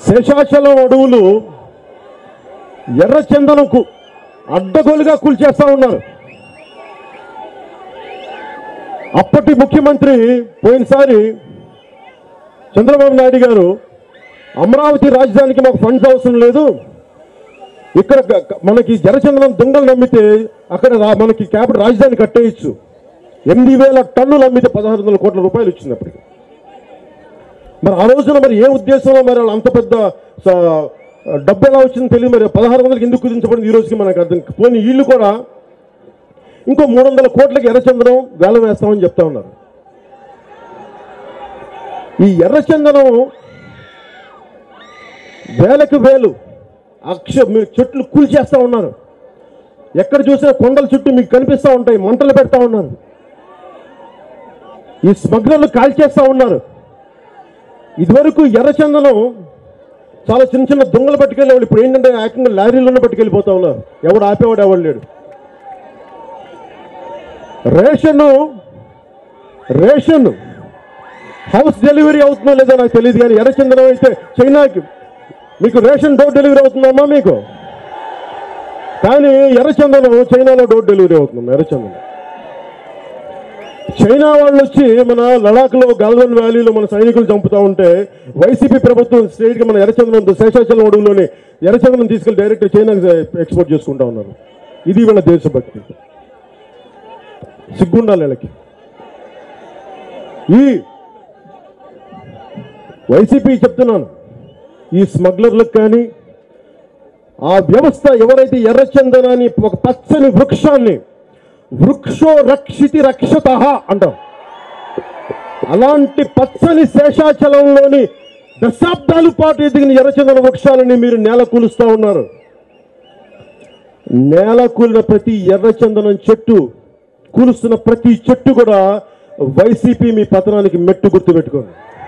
శేషాచలం అడవులు ఎర్రచందనంకు అడ్డగోలుగా కూల్చేస్తా ఉన్నారు. అప్పటి ముఖ్యమంత్రి పోయినసారి చంద్రబాబు నాయుడు గారు అమరావతి రాజధానికి మాకు ఫండ్స్ అవసరం లేదు, ఇక్కడ మనకి ఎర్రచందనం దొంగలు నమ్మితే అక్కడ మనకి క్యాపిటల్ రాజధాని కట్టేయచ్చు. 8,000 టన్నులు అమ్మితే 1,600 కోట్ల రూపాయలు వచ్చింది అప్పటికి. మరి ఆ రోజున మరి ఏ ఉద్దేశంలో మరి వాళ్ళు అంత పెద్ద డబ్బు ఎలా వచ్చిందో తెలియదు. మరి 1,600కి ఎందుకు కుదించబడింది ఈ రోజుకి మనకు అర్థం. పోనీ వీళ్ళు కూడా ఇంకో 300 కోట్లకి ఎర్రచందనం వేలం వేస్తామని చెప్తా ఉన్నారు. ఈ ఎర్రచందనం వేలకు వేలు మీరు చెట్లు కూల్చేస్తూ ఉన్నారు. ఎక్కడ చూసినా కొండల చుట్టూ మీకు కనిపిస్తూ ఉంటాయి, మంటలు పెడతా ఉన్నారు. ఈ స్మగ్లర్లు కాల్చేస్తూ ఉన్నారు. ఇదివరకు ఎర్రచందనం చాలా చిన్న చిన్న దొంగలు పట్టుకెళ్ళేవాళ్ళు, ఇప్పుడు ఏంటంటే ఏకంగా లారీలోనే పట్టుకెళ్ళిపోతా ఉన్నారు. ఎవడు ఆపేవాడు ఎవడు లేడు. రేషన్ హౌస్ డెలివరీ అవుతుందో లేదో నాకు తెలియదు, కానీ ఎర్రచందనం అయితే చైనాకి మీకు రేషన్ డోర్ డెలివరీ అవుతుందమ్మా మీకు, కానీ ఎర్రచందనం చైనాలో డోర్ డెలివరీ అవుతుంది. ఎర్రచందనం చైనా వాళ్ళు వచ్చి మన లడాఖ్లో గాల్వన్ వ్యాలీలో మన సైనికులు చంపుతూ ఉంటే వైసీపీ ప్రభుత్వం స్ట్రైట్గా మన ఎర్రచందనం శేషాచలం అడవులోని ఎర్రచందనం తీసుకెళ్లి డైరెక్ట్ చైనాకి ఎక్స్పోర్ట్ చేసుకుంటా ఉన్నారు. ఇది వీళ్ళ దేశభక్తి. సిగ్గుండాలి వీళ్ళకి. ఈ వైసీపీ చెప్తున్నాను, ఈ స్మగ్లర్లకు కానీ ఆ వ్యవస్థ ఎవరైతే ఎర్రచందనాన్ని ఒక పచ్చని వృక్షాన్ని వృక్షో రక్షితి రక్షత అంటాం, అలాంటి పచ్చని శేషాచలంలోని దశాబ్దాల పాటు ఎదిగిన ఎర్రచందన వృక్షాలని మీరు నేల కూలుస్తూ ఉన్నారు. నేల కూలిన ప్రతి ఎర్రచందనం చెట్టు, కూలుస్తున్న ప్రతి చెట్టు కూడా వైసీపీ మీ పతనానికి మెట్టు గుర్తుపెట్టుకోండి.